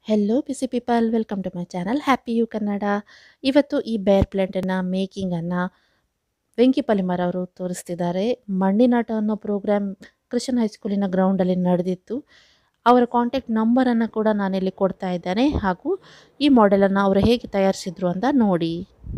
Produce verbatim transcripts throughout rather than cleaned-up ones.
Hello busy people, welcome to my channel happy you Kannada. ಇವತ್ತು ಈ ಬೇರ್ ಪ್ಲಾಂಟನ್ನು ಮೇಕಿಂಗನ್ನು ವೆಂಕಿ ಪಲಿಮಾರ್ ಅವರು ತೋರಿಸ್ತಿದ್ದಾರೆ. ಮಣ್ಣಿನಾಟ ಅನ್ನೋ ಪ್ರೋಗ್ರಾಮ್ ಕ್ರಿಶ್ಚಿಯನ್ ಹೈಸ್ಕೂಲಿನ ಗ್ರೌಂಡಲ್ಲಿ ನಡೆದಿತ್ತು. ಅವರ ಕಾಂಟ್ಯಾಕ್ಟ್ ನಂಬರನ್ನು ಕೂಡ ನಾನಿಲ್ಲಿ ಕೊಡ್ತಾ ಇದ್ದೇನೆ, ಹಾಗೂ ಈ ಮಾಡೆಲನ್ನು ಅವರು ಹೇಗೆ ತಯಾರಿಸಿದ್ರು ಅಂತ ನೋಡಿ.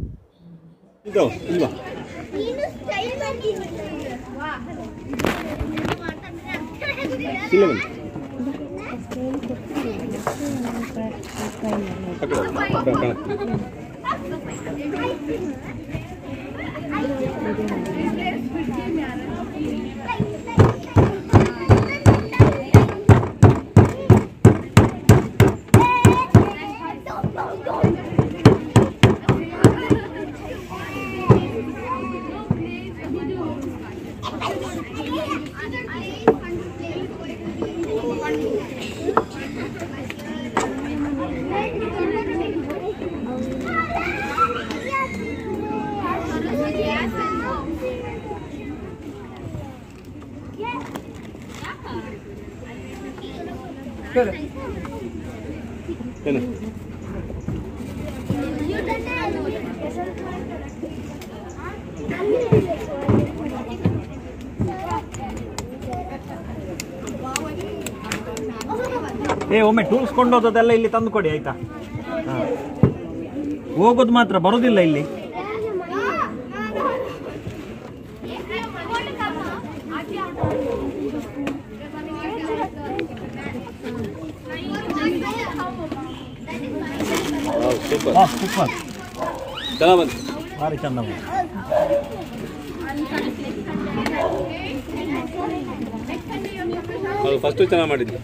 ಏ ಒಮ್ಮೆ ಟೂಲ್ಸ್ ಕೊಂಡೋದೆಲ್ಲ ಇಲ್ಲಿ ತಂದು ಕೊಡಿ ಆಯ್ತಾ. ಹೋಗೋದು ಮಾತ್ರ ಬರುದಿಲ್ಲ ಇಲ್ಲಿ. ಭಾರಿ ಚಂದ ಫಸ್ಟ್ ಚೆನ್ನಾಗಿ ಮಾಡಿದ್ವಿ.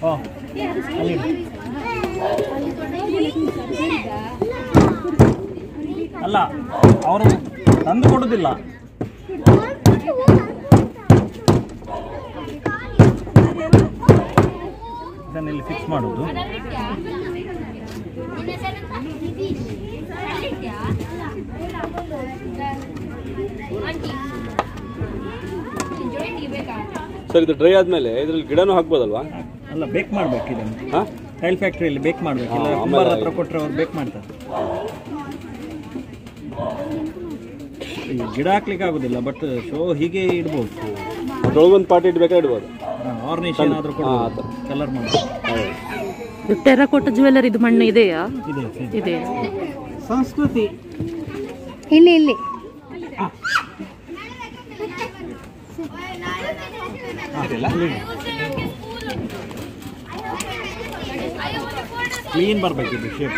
ಅಲ್ಲ, ಅವರು ತಂದು ಕೊಡುದಿಲ್ಲ. ಇದನ್ನೆಲ್ಲಿ ಫಿಕ್ಸ್ ಮಾಡೋದು. ಸರ್, ಇದು ಡ್ರೈ ಆದ್ಮೇಲೆ ಇದ್ರಲ್ಲಿ ಗಿಡನೂ ಹಾಕ್ಬೋದಲ್ವಾ? ಅಲ್ಲ, ಬೇಕ್ ಮಾಡ್ಬೇಕು ಇದನ್ನು. ಟೈಲ್ ಫ್ಯಾಕ್ಟ್ರಿಯಲ್ಲಿ ಬೇಕ್ ಮಾಡ್ಬೇಕು. ಕುಂಬಾರ ಹತ್ರ ಕೊಟ್ಟರೆ ಅವ್ರು ಬೇಕ್ ಮಾಡ್ತಾರೆ. ಗಿಡ ಹಾಕ್ಲಿಕ್ಕೆ ಆಗುದಿಲ್ಲ, ಬಟ್ ಶೋ ಹೀಗೆ ಇಡ್ಬೋದು. ಅದ್ರೊಳಗೊಂದು ಪಾರ್ಟ್ ಇಡ್ಬೇಕಾ ಇಡ್ಬೋದು. ಆರ್ನಿಶ್ ಏನಾದರೂ ಕೊಡ್ಬೋದು, ಕಲರ್ ಮಾಡ್ಬೋದು. ಟೆರಕೋಟ ಜ್ಯುವೆಲ್ಲರಿ ಇದು ಮಣ್ಣು ಇದೆಯಾ? ಇದೆ. ಸಂಸ್ಕೃತಿ ಇಲ್ಲಿ ಇಲ್ಲಿ ಕ್ಲೀನ್ ಬರ್ಬೇಕಿದೆ ಶೇಪ್.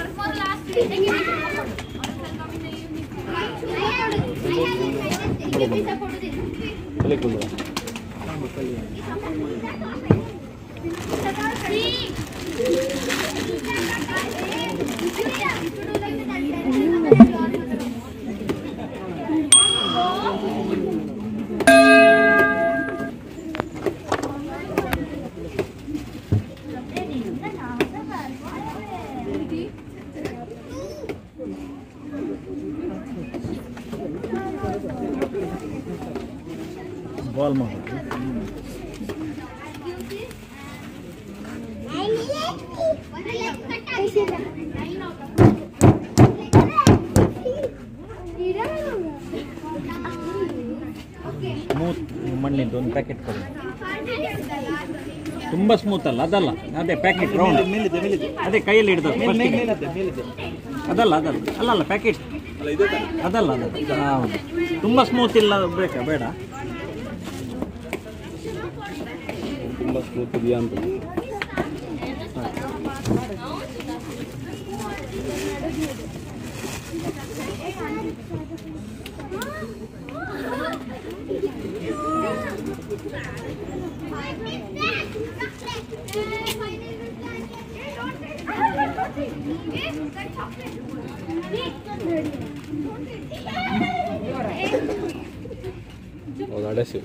ಬಾಲ್ ಮಾಡೋದು. ಸ್ಮೂತ್ ಮಣ್ಣಿಂದ ಒಂದು ಪ್ಯಾಕೆಟ್ ಕೊಡಿ. ತುಂಬ ಸ್ಮೂತ್ ಅಲ್ಲ, ಅದಲ್ಲ, ಅದೇ ಪ್ಯಾಕೆಟ್ ರೌಂಡ್. ಅದೇ ಕೈಯಲ್ಲಿ ಹಿಡಿದ ಅದಲ್ಲ ಅದಲ್ಲ ಅಲ್ಲ ಅಲ್ಲ ಪ್ಯಾಕೆಟ್ ಅದಲ್ಲ ಅದಲ್ಲ. ಹೌದು, ತುಂಬ ಸ್ಮೂತ್ ಇಲ್ಲ, ಬೇಕಾ ಬೇಡ? ತುಂಬ ಸ್ಮೂತ್ ಇದೆಯಾ ಅಂತ. ಹೌದು, ಅಡೆಸಿವ್.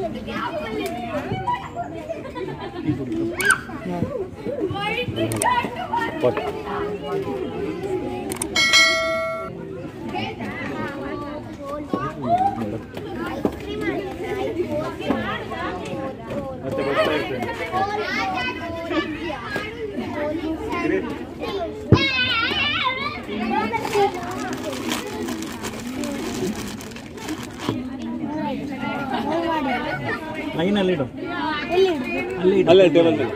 ಲೈನಲ್ಲಿ ಇಡು, ಅಲ್ಲಿ ಅಲ್ಲೇ ಟೇಬಲ್ ಮೇಲೆ.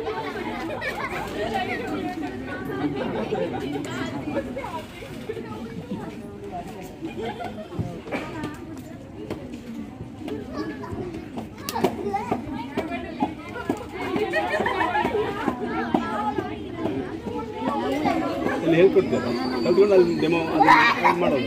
ಅಲ್ಲಿ ಹೇಳ್ಕೊಡ್ತಾರೆ, ಕಲ್ತ್ಕೊಂಡು ಅಲ್ಲಿ ಡೆಮೋ ಅದು ಮಾಡೋದು.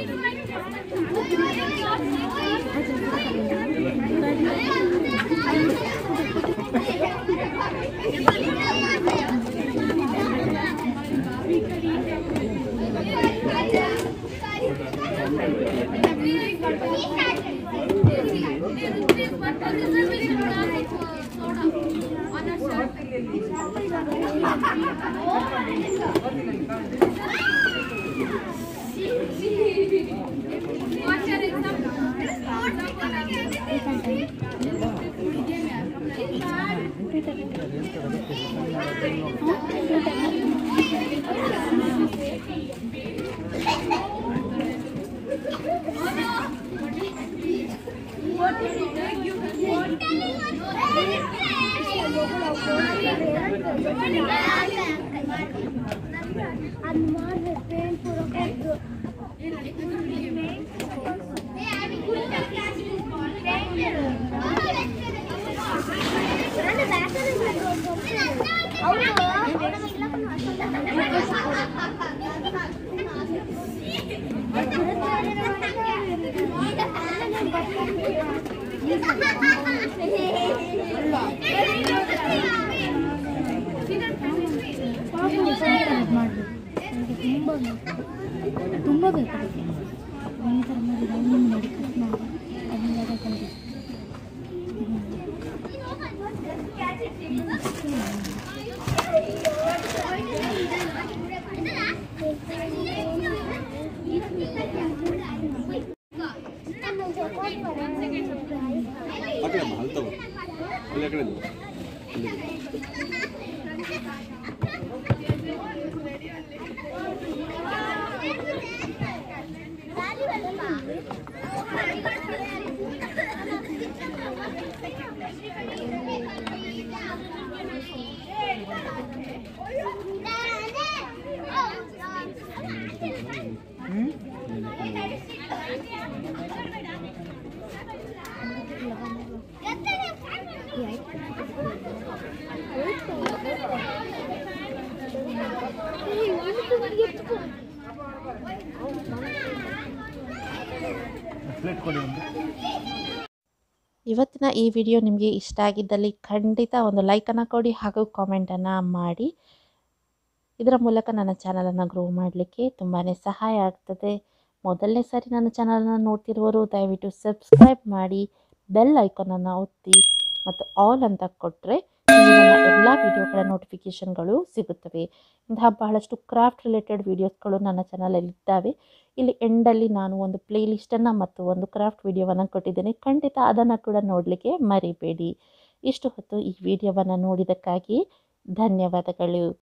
ತುಂಬ ಬೇಕಾಗುತ್ತೆ ಈ ಥರ ಮಾಡಿ ರೌಂಡ್ ಮಾಡಿ ಕಟ್ ಮಾಡಿ ಅದನ್ನೆಲ್ಲ ಕಲಿತು ಇವತ್ತಿನ ಈ ವಿಡಿಯೋ ನಿಮಗೆ ಇಷ್ಟ ಆಗಿದ್ದಲ್ಲಿ ಖಂಡಿತ ಒಂದು ಲೈಕನ್ನು ಕೊಡಿ ಹಾಗೂ ಕಾಮೆಂಟನ್ನು ಮಾಡಿ. ಇದರ ಮೂಲಕ ನನ್ನ ಚಾನಲನ್ನು ಗ್ರೋ ಮಾಡಲಿಕ್ಕೆ ತುಂಬಾ ಸಹಾಯ ಆಗ್ತದೆ. ಮೊದಲನೇ ಸಾರಿ ನನ್ನ ಚಾನಲನ್ನು ನೋಡ್ತಿರುವವರು ದಯವಿಟ್ಟು ಸಬ್ಸ್ಕ್ರೈಬ್ ಮಾಡಿ, ಬೆಲ್ ಐಕಾನನ್ನು ಒತ್ತಿ ಮತ್ತು ಆಲ್ ಅಂತ ಕೊಟ್ಟರೆ ನನ್ನ ಎಲ್ಲ ವಿಡಿಯೋಗಳ ನೋಟಿಫಿಕೇಷನ್ಗಳು ಸಿಗುತ್ತವೆ. ಇಂತಹ ಬಹಳಷ್ಟು ಕ್ರಾಫ್ಟ್ ರಿಲೇಟೆಡ್ ವಿಡಿಯೋಸ್ಗಳು ನನ್ನ ಚಾನಲಲ್ಲಿ ಇದ್ದಾವೆ. ಇಲ್ಲಿ ಎಂಡಲ್ಲಿ ನಾನು ಒಂದು ಪ್ಲೇ ಲಿಸ್ಟನ್ನು ಮತ್ತು ಒಂದು ಕ್ರಾಫ್ಟ್ ವಿಡಿಯೋವನ್ನು ಕೊಟ್ಟಿದ್ದೇನೆ. ಖಂಡಿತ ಅದನ್ನು ಕೂಡ ನೋಡಲಿಕ್ಕೆ ಮರಿಬೇಡಿ. ಇಷ್ಟು ಹೊತ್ತು ಈ ವಿಡಿಯೋವನ್ನು ನೋಡಿದ್ದಕ್ಕಾಗಿ ಧನ್ಯವಾದಗಳು.